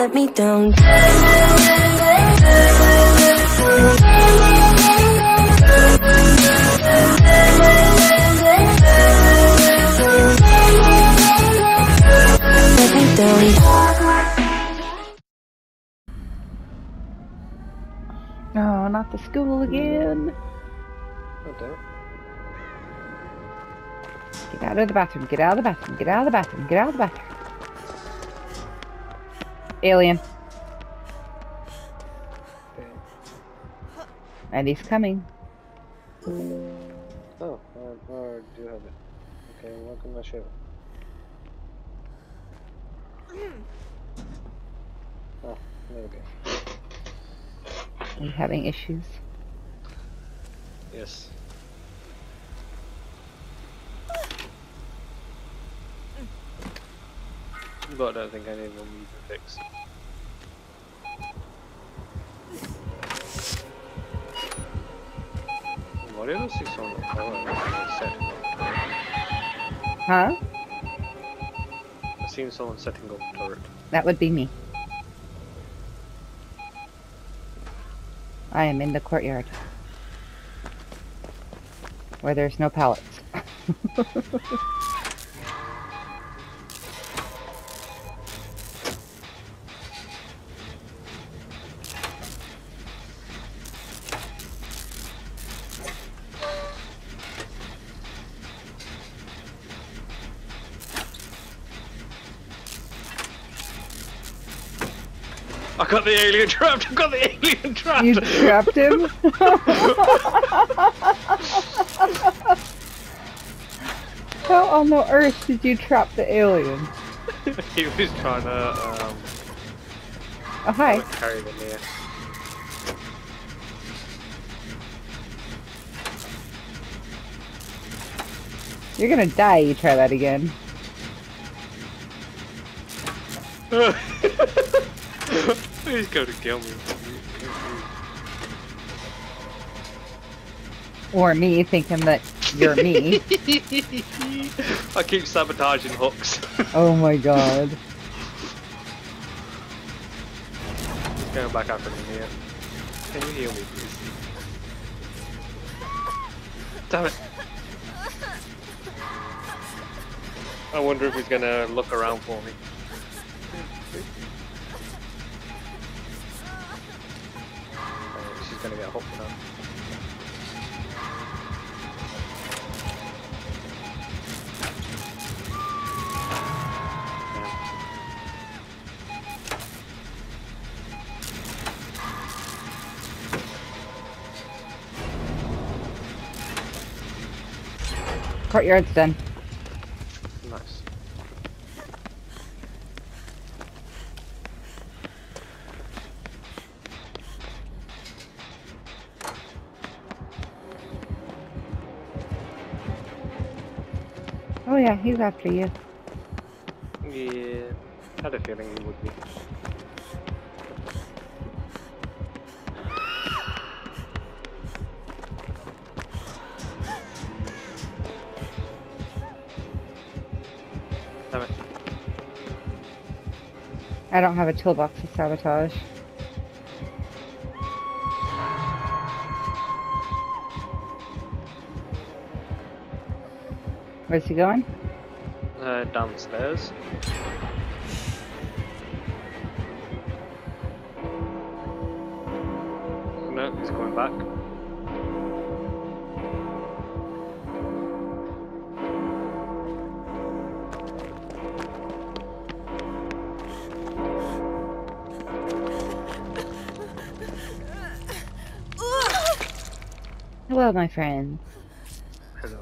let me down. Let me down. No, not the school again. Oh, damn it. Get out of the bathroom, get out of the bathroom, get out of the bathroom, get out of the bathroom. Alien. Okay. And he's coming. Oh, I do have it. Okay, welcome to my show. Oh, okay. Are you having issues? Yes. But I don't think I need one you can fix. Why did I see someone setting up? Huh? I've seen someone setting up a turret. That would be me. I am in the courtyard. Where there's no pallets. I got the alien trapped! I got the alien trapped! You trapped him? How on the earth did you trap the alien? He was trying to, Oh, hi. carry the near. You're gonna die, you try that again. He's going to kill me. Or me, thinking that you're me. I keep sabotaging hooks. Oh my god. He's going back after me here. Can you heal me, please? Damn it. I wonder if he's gonna look around for me. Oh, she's gonna get hooked now. Courtyard's done. Nice. Oh yeah, he's after you. Yeah, had a feeling he would be. Damn it. I don't have a toolbox to sabotage. Where's he going? Downstairs. No, he's going back. Hello, my friend. Hello.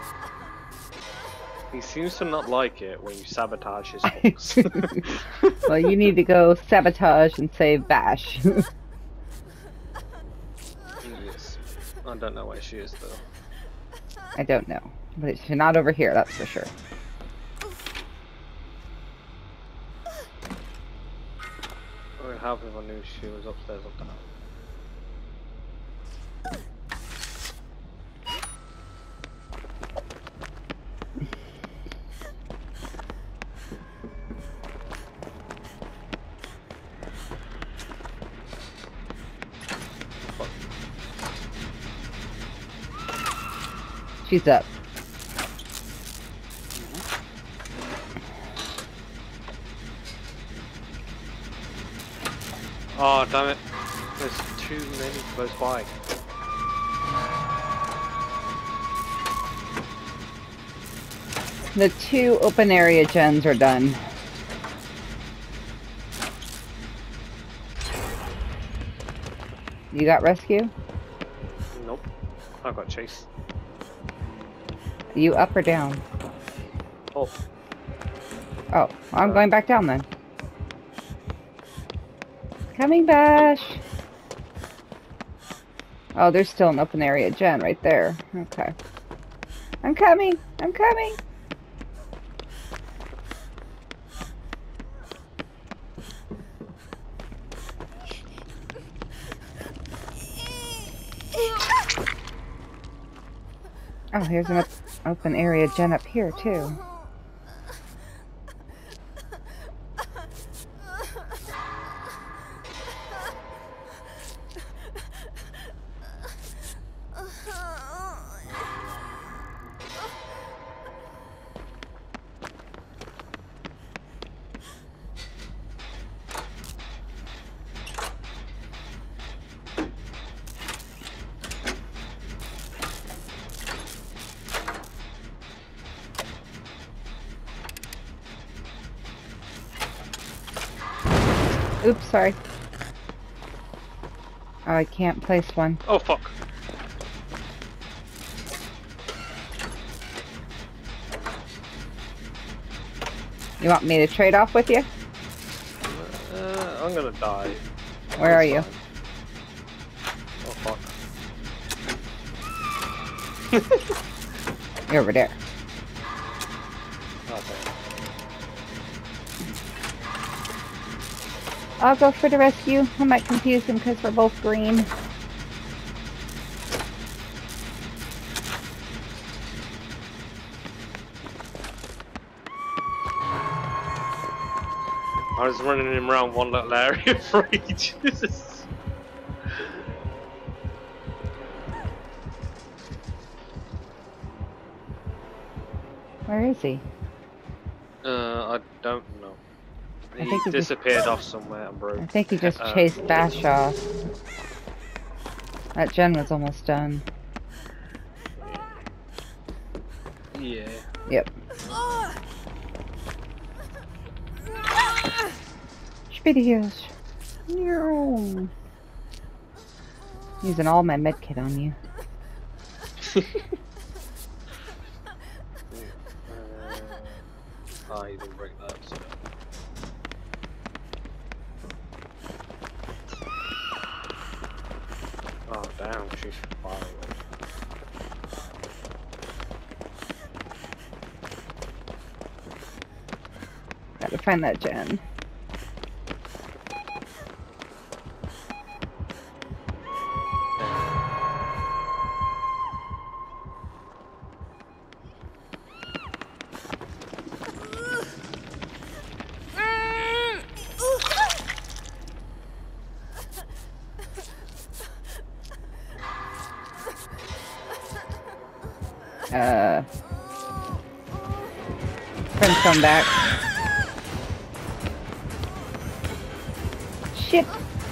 He seems to not like it when you sabotage his hooks. Well, you need to go sabotage and save Bash. Yes. I don't know where she is though. I don't know. But she's not over here, that's for sure. I would help if I knew she was upstairs or down. She's up. Oh, damn it. There's too many close by. The 2 open area gens are done. You got rescue? Nope. I got chase. Are you up or down? Oh. Oh, I'm going back down then. Coming, Bash. Oh, there's still an open area gen right there. Okay. I'm coming. I'm coming. Oh, here's an open area gen up here, too. Oops, sorry. Oh, I can't place one. Oh, fuck. You want me to trade off with you? I'm gonna die. Where are you? Oh, fuck. You're over there. Okay. I'll go for the rescue. I might confuse him because we're both green. I was running him around one little area for ages. Where is he? I don't know. I He think he disappeared off somewhere and broke. I think he just chased Bash off. That gen was almost done. Yeah. Yep. Speedy heals. No. Using all my medkit on you. He didn't break that. So. Oh damn, she's far away. Gotta find that gen. Friends come back. Shit.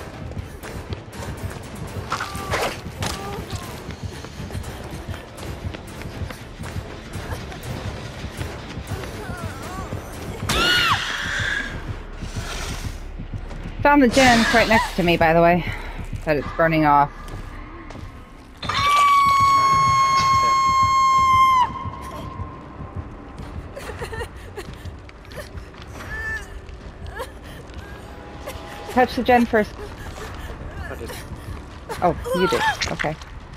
Found the gen. It's right next to me, by the way. But it's burning off. Touch the gen first. I did. Oh, you did. Okay.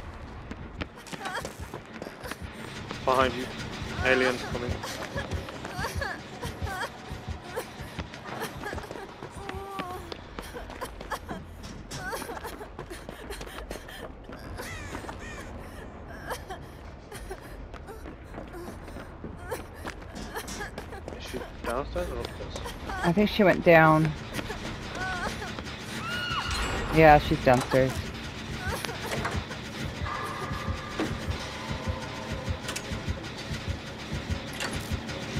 Behind you. Aliens coming. Is she downstairs or upstairs? I think she went down. Yeah, she's downstairs.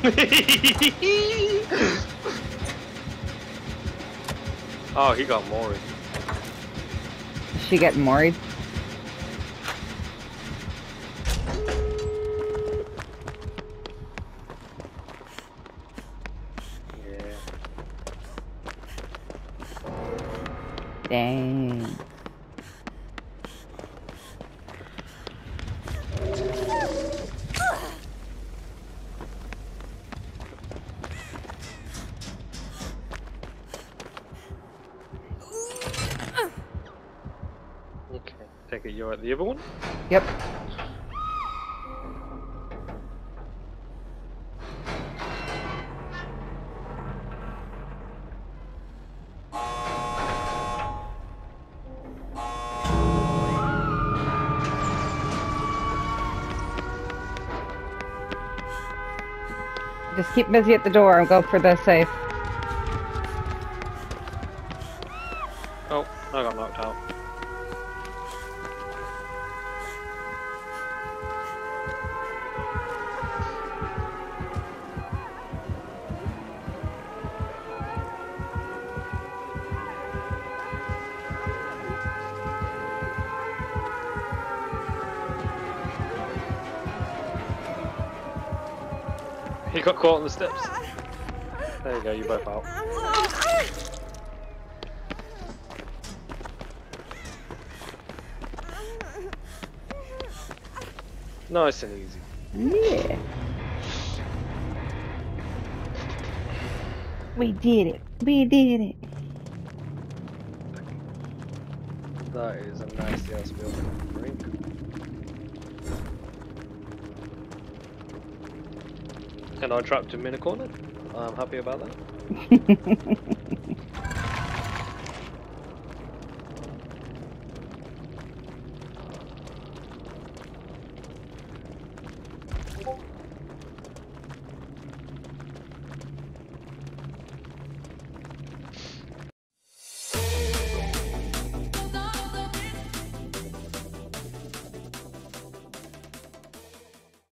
Oh, he got Maury. Is she getting worried? Yeah. Dang. Okay, take it you're at the other one? Yep. Just keep busy at the door and go for the safe. Oh, I got knocked out. He got caught on the steps. There you go, you're both out. Nice and easy. Yeah. We did it. We did it. That is a nasty ass building. Drink. And I trapped him in a corner. I'm happy about that.